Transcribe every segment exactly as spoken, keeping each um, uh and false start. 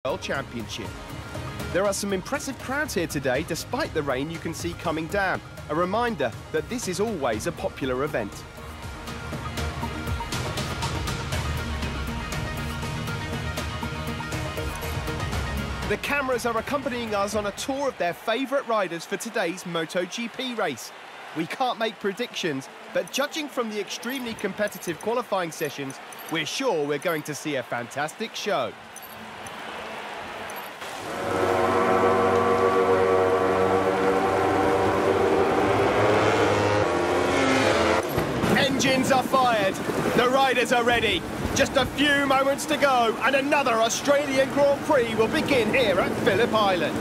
World Championship. There are some impressive crowds here today, despite the rain you can see coming down. A reminder that this is always a popular event. The cameras are accompanying us on a tour of their favourite riders for today's MotoGP race. We can't make predictions, but judging from the extremely competitive qualifying sessions, we're sure we're going to see a fantastic show. Engines are fired, the riders are ready. Just a few moments to go and another Australian Grand Prix will begin here at Phillip Island.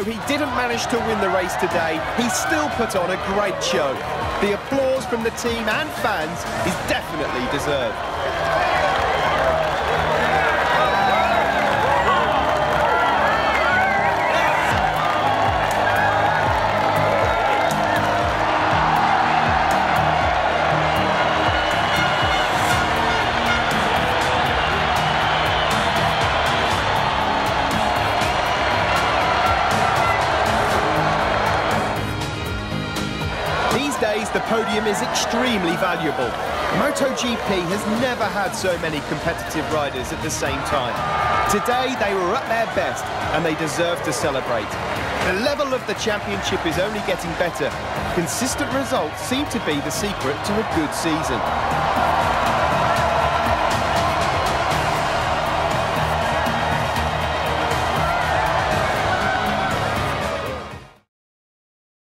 Although he didn't manage to win the race today, he still put on a great show. The applause from the team and fans is definitely deserved. These days, the podium is extremely valuable. MotoGP has never had so many competitive riders at the same time. Today, they were at their best, and they deserve to celebrate. The level of the championship is only getting better. Consistent results seem to be the secret to a good season.